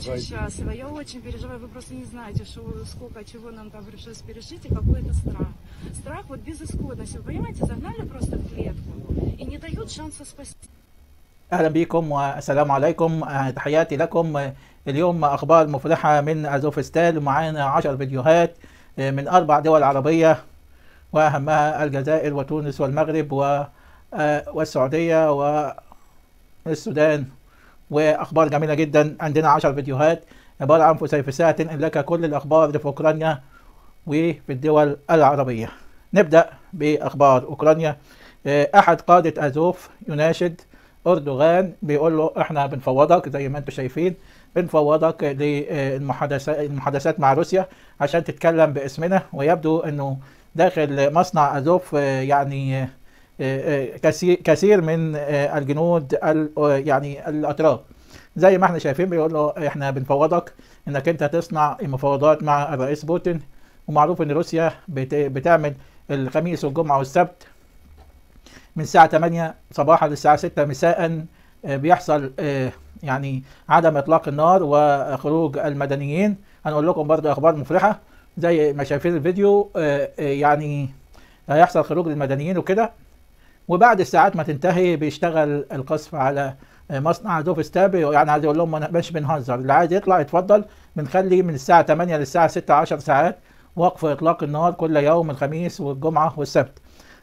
очень счастлива, я очень переживаю, вы просто не знаете, что, сколько чего нам там пришлось пережить и какой это страх. Страх вот безысходности, вы понимаете, загнали просто в клетку и не дают шанса спасти. أهلا بكم والسلام عليكم. تحياتي لكم. اليوم أخبار مفرحة من أزوفستان، ومعانا 10 فيديوهات من 4 دول عربية، وأهمها الجزائر وتونس والمغرب والسعودية والسودان، وأخبار جميلة جدا. عندنا 10 فيديوهات عبارة عن فسيفساء تنقل لك كل الأخبار اللي في أوكرانيا وفي الدول العربية. نبدأ بأخبار أوكرانيا. أحد قادة أزوف يناشد أردوغان، بيقول له احنا بنفوضك زي ما انتم شايفين، بنفوضك للمحادثات مع روسيا عشان تتكلم باسمنا. ويبدو انه داخل مصنع أزوف يعني كثير من الجنود يعني الأتراك زي ما احنا شايفين، بيقول له احنا بنفوضك انك انت تصنع مفاوضات مع الرئيس بوتين. ومعروف ان روسيا بتعمل الخميس والجمعة والسبت من الساعة 8 صباحا للساعة 6 مساء بيحصل يعني عدم إطلاق النار وخروج المدنيين. هنقول لكم برضو أخبار مفرحة زي ما شايفين الفيديو، يعني هيحصل خروج للمدنيين وكده. وبعد الساعات ما تنتهي بيشتغل القصف على مصنع أزوفستان. يعني عايز أقول لهم مش بنهزر، اللي عايز يطلع يتفضل. بنخلي من الساعة 8 للساعة 6 10 ساعات وقف إطلاق النار كل يوم، الخميس والجمعة والسبت.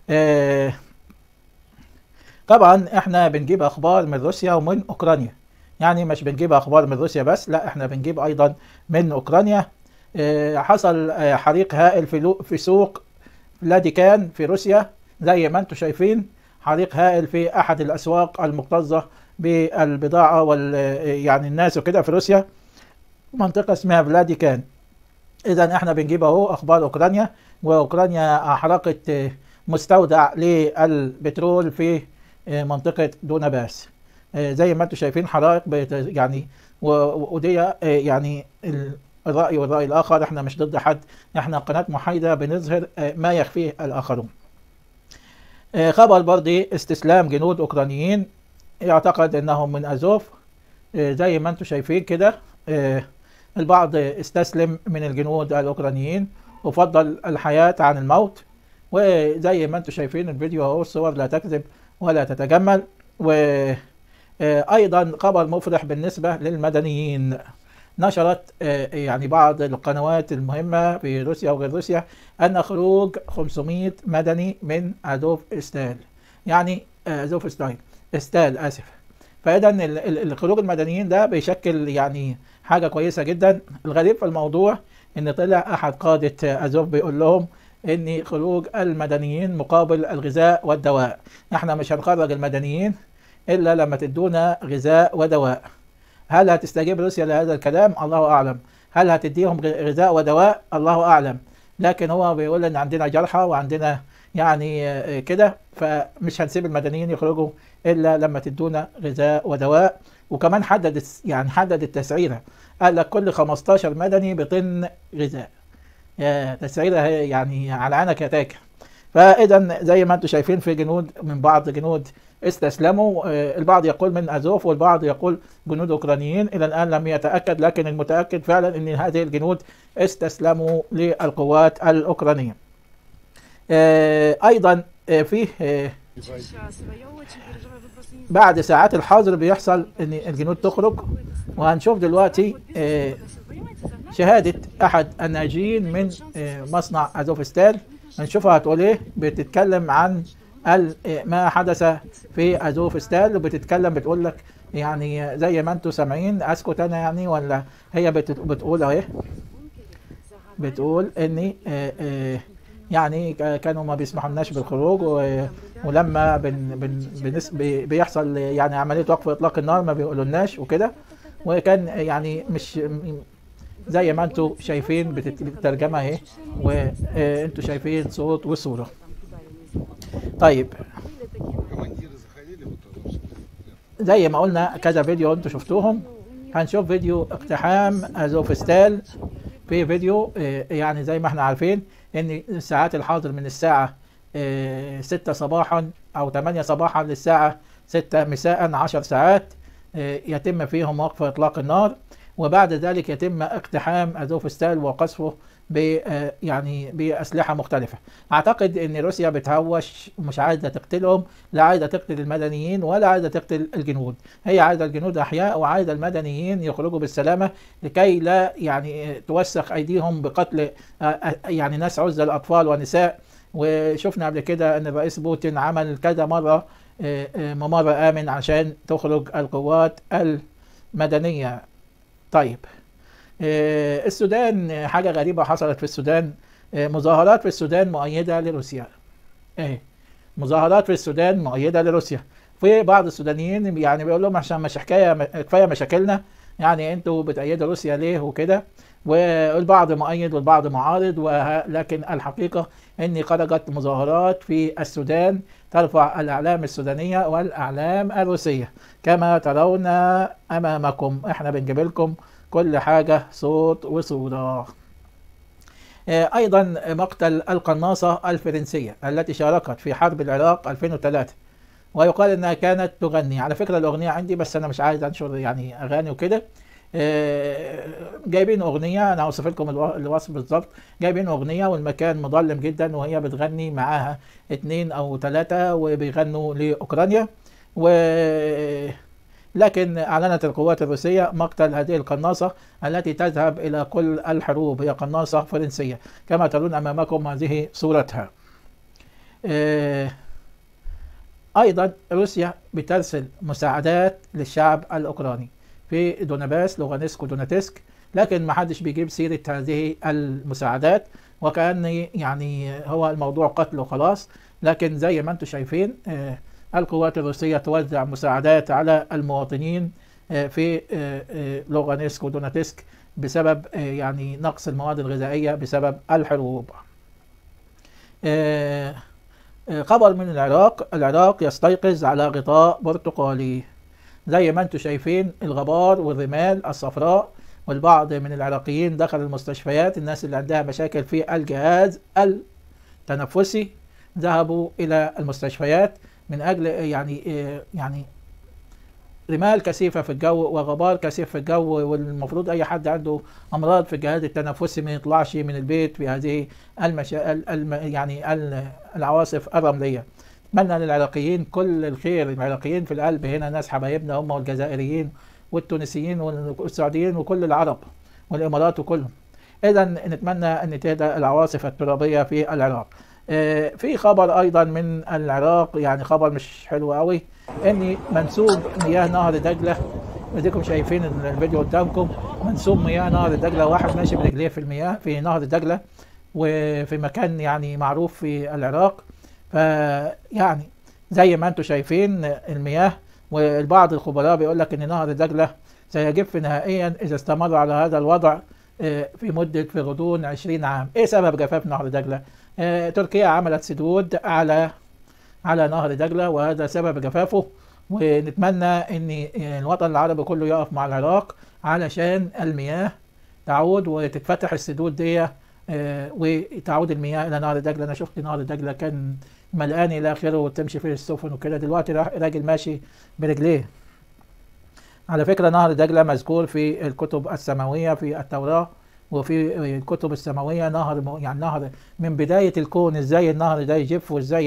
طبعا احنا بنجيب اخبار من روسيا ومن اوكرانيا، يعني مش بنجيب اخبار من روسيا بس، لا احنا بنجيب ايضا من اوكرانيا. حصل حريق هائل في سوق فلاديكان في روسيا زي ما انتم شايفين، حريق هائل في احد الاسواق المكتظة بالبضاعة يعني الناس وكده في روسيا، منطقة اسمها فلاديكان. اذا احنا بنجيب اهو اخبار اوكرانيا. واوكرانيا احرقت مستودع للبترول في منطقة دونباس زي ما انتم شايفين، حرائق يعني ودي يعني الرأي والرأي الآخر. احنا مش ضد حد، احنا قناة محايدة بنظهر ما يخفيه الآخرون. خبر برضه استسلام جنود أوكرانيين يعتقد انهم من أزوف زي ما انتم شايفين كده. البعض استسلم من الجنود الأوكرانيين وفضل الحياة عن الموت. وزي ما انتم شايفين الفيديو اهو، الصور لا تكذب ولا تتجمل. وأيضا خبر مفرح بالنسبة للمدنيين. نشرت يعني بعض القنوات المهمة في روسيا وغير روسيا أن خروج 500 مدني من أزوفستان، يعني أزوفستان آسف. فإذا الخروج المدنيين ده بيشكل يعني حاجة كويسة جدا. الغريب في الموضوع إن طلع أحد قادة أزوف بيقول لهم ان خروج المدنيين مقابل الغذاء والدواء. احنا مش هنخرج المدنيين الا لما تدونا غذاء ودواء. هل هتستجيب روسيا لهذا الكلام؟ الله اعلم. هل هتديهم غذاء ودواء؟ الله اعلم. لكن هو بيقول ان عندنا جرحى وعندنا يعني كده، فمش هنسيب المدنيين يخرجوا الا لما تدونا غذاء ودواء. وكمان حدد التسعيره، قال لك كل 15 مدني بطن غذاء. تسعيرة يعني على عينك يا تاجر. فإذا زي ما انتم شايفين في جنود من بعض جنود استسلموا، البعض يقول من أزوف والبعض يقول جنود أوكرانيين. إلى الآن لم يتأكد، لكن المتأكد فعلا أن هذه الجنود استسلموا للقوات الأوكرانية. أيضا فيه بعد ساعات الحظر بيحصل أن الجنود تخرج. وهنشوف دلوقتي شهادة أحد الناجين من مصنع أزوفستان، هنشوفها هتقول إيه. بتتكلم عن ما حدث في أزوفستان، وبتتكلم بتقول لك يعني زي ما أنتم سامعين. أسكت أنا يعني ولا هي بتقول أهي؟ بتقول إني يعني كانوا ما بيسمحولناش بالخروج، ولما بيحصل يعني عملية وقف إطلاق النار ما بيقولولناش وكده. وكان يعني مش زي ما انتم شايفين بالترجمة اهي، وانتم شايفين صوت وصورة. طيب زي ما قلنا كذا فيديو انتم شفتوهم، هنشوف فيديو اقتحام أزوفستان. في فيديو يعني زي ما احنا عارفين ان ساعات الحاضر من الساعة 6 صباحا او 8 صباحا للساعة 6 مساء 10 ساعات يتم فيهم وقف اطلاق النار. وبعد ذلك يتم اقتحام أزوفستال وقصفه يعني بأسلحة مختلفة. أعتقد أن روسيا بتهوش، مش عايزة تقتلهم، لا عايزة تقتل المدنيين ولا عايزة تقتل الجنود، هي عايزة الجنود أحياء وعايزة المدنيين يخرجوا بالسلامة لكي لا يعني توسخ أيديهم بقتل يعني ناس عزل أطفال ونساء. وشفنا قبل كده أن الرئيس بوتين عمل كذا مرة ممر آمن عشان تخرج القوات المدنية. طيب السودان، حاجة غريبة حصلت في السودان، مظاهرات في السودان مؤيدة لروسيا. مظاهرات في السودان مؤيدة لروسيا. في بعض السودانيين يعني بيقول لهم عشان مش حكاية كفاية مشاكلنا، يعني انتوا بتأيدوا روسيا ليه وكده، والبعض مؤيد والبعض معارض. ولكن الحقيقة ان خرجت مظاهرات في السودان ترفع الأعلام السودانية والأعلام الروسية كما ترون أمامكم. احنا بنجيب لكم كل حاجة صوت وصورة. أيضا مقتل القناصة الفرنسية التي شاركت في حرب العراق 2003، ويقال أنها كانت تغني. على فكرة الأغنية عندي بس أنا مش عايز أنشر يعني أغاني وكده. جايبين أغنية، أنا هوصف لكم الوصف بالظبط. جايبين أغنية والمكان مظلم جدا وهي بتغني معاها 2 أو 3 وبيغنوا لأوكرانيا. لكن أعلنت القوات الروسية مقتل هذه القناصة التي تذهب إلى كل الحروب، هي قناصة فرنسية كما ترون أمامكم هذه صورتها. أيضا روسيا بترسل مساعدات للشعب الأوكراني في دونباس، لوغانسك ودونتسك، لكن ما حدش بيجيب سيرة هذه المساعدات وكأن يعني هو الموضوع قتل وخلاص. لكن زي ما انتم شايفين القوات الروسية توزع مساعدات على المواطنين في لوغانسك ودونتسك بسبب يعني نقص المواد الغذائية بسبب الحروب. خبر من العراق يستيقظ على غطاء برتقالي. زي ما انتم شايفين الغبار والرمال الصفراء، والبعض من العراقيين دخل المستشفيات، الناس اللي عندها مشاكل في الجهاز التنفسي ذهبوا إلى المستشفيات من أجل يعني رمال كثيفة في الجو وغبار كثيف في الجو، والمفروض أي حد عنده أمراض في الجهاز التنفسي ما يطلعش من البيت في هذه العواصف الرملية. أتمنى للعراقيين كل الخير، العراقيين في القلب هنا ناس حبايبنا هم، والجزائريين والتونسيين والسعوديين وكل العرب والإمارات وكلهم. إذا نتمنى أن تهدى العواصف الترابية في العراق. في خبر أيضا من العراق، يعني خبر مش حلو قوي، أن منسوب مياه نهر دجلة، اديكم شايفين الفيديو قدامكم، منسوب مياه نهر دجلة، واحد ماشي برجليه في المياه في نهر دجلة وفي مكان يعني معروف في العراق. فيعني زي ما انتم شايفين المياه، والبعض الخبراء بيقول لك ان نهر دجلة سيجف نهائيا اذا استمر على هذا الوضع في غضون 20 عام. ايه سبب جفاف نهر دجلة؟ تركيا عملت سدود على نهر دجلة وهذا سبب جفافه، ونتمنى ان الوطن العربي كله يقف مع العراق علشان المياه تعود وتتفتح السدود دي وتعود المياه الى نهر دجلة. انا شفت نهر دجلة كان ملقان الى اخره وتمشي فيه السفن وكده، دلوقتي راجل ماشي برجليه. على فكرة نهر دجلة مذكور في الكتب السماوية في التوراة وفي الكتب السماوية نهر، يعني نهر من بداية الكون. ازاي النهر ده يجف وازاي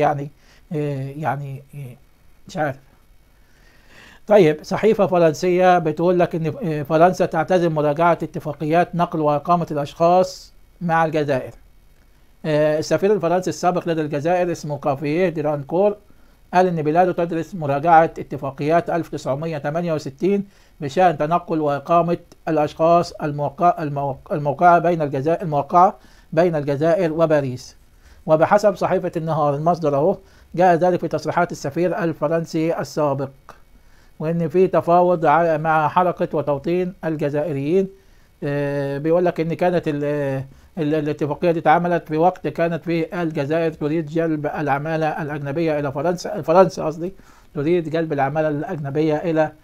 يعني مش عارف. طيب صحيفة فرنسية بتقول لك ان فرنسا تعتزم مراجعة اتفاقيات نقل وإقامة الأشخاص مع الجزائر. السفير الفرنسي السابق لدى الجزائر اسمه كافيه ديرانكور قال ان بلاده تدرس مراجعة اتفاقيات 1968 بشأن تنقل وإقامة الأشخاص الموقعة بين الجزائر وباريس. وبحسب صحيفة النهار المصدر اهو، جاء ذلك في تصريحات السفير الفرنسي السابق، وان في تفاوض مع حركة وتوطين الجزائريين. بيقول لك ان كانت الاتفاقية دي اتعملت في وقت كانت في الجزائر تريد جلب العمالة الأجنبية إلى فرنسا قصدي تريد جلب العمالة الأجنبية إلى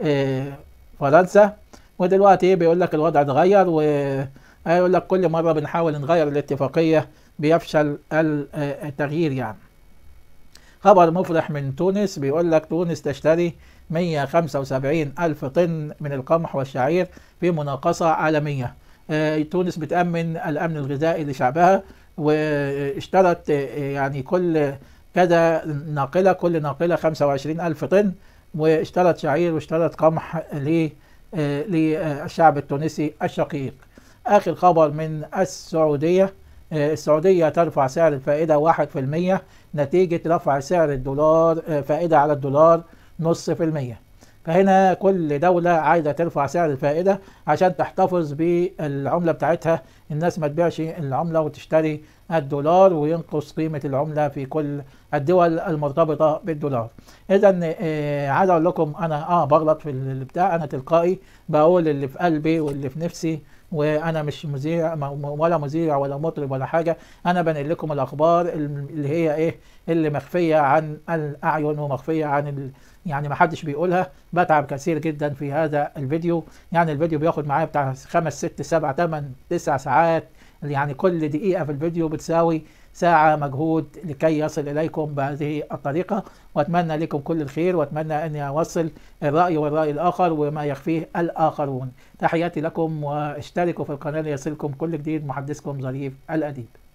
فرنسا. ودلوقتي بيقول لك الوضع اتغير، ويقول لك كل مرة بنحاول نغير الاتفاقية بيفشل التغيير يعني. خبر مفرح من تونس بيقول لك تونس تشتري 175 ألف طن من القمح والشعير في مناقصة عالمية. تونس بتأمن الأمن الغذائي لشعبها، واشترت يعني كل كذا ناقلة، كل ناقلة 25 ألف طن، واشترت شعير واشترت قمح للشعب التونسي الشقيق. آخر خبر من السعودية، السعودية ترفع سعر الفائدة 1% نتيجة رفع سعر الدولار، فائدة على الدولار 0.5%. فهنا كل دولة عايزة ترفع سعر الفائدة عشان تحتفظ بالعملة بتاعتها، الناس ما تبيعش العملة وتشتري الدولار وينقص قيمة العملة في كل الدول المرتبطة بالدولار. إذا عايز أقول لكم أنا بغلط في البتاع، أنا تلقائي بقول اللي في قلبي واللي في نفسي، وأنا مش مذيع ولا مذيع ولا مطرب ولا حاجة، أنا بنقل لكم الأخبار اللي هي إيه، اللي مخفية عن الأعين ومخفية عن يعني ما حدش بيقولها. بتعب كثير جدا في هذا الفيديو، يعني الفيديو بياخد معايا بتاع 5 6 7 8 9 ساعات، يعني كل دقيقة في الفيديو بتساوي ساعة مجهود لكي يصل إليكم بهذه الطريقة. وأتمنى لكم كل الخير، وأتمنى أني أوصل الرأي والرأي الآخر وما يخفيه الآخرون. تحياتي لكم، واشتركوا في القناة ليصلكم كل جديد. محدثكم ظريف الأديب.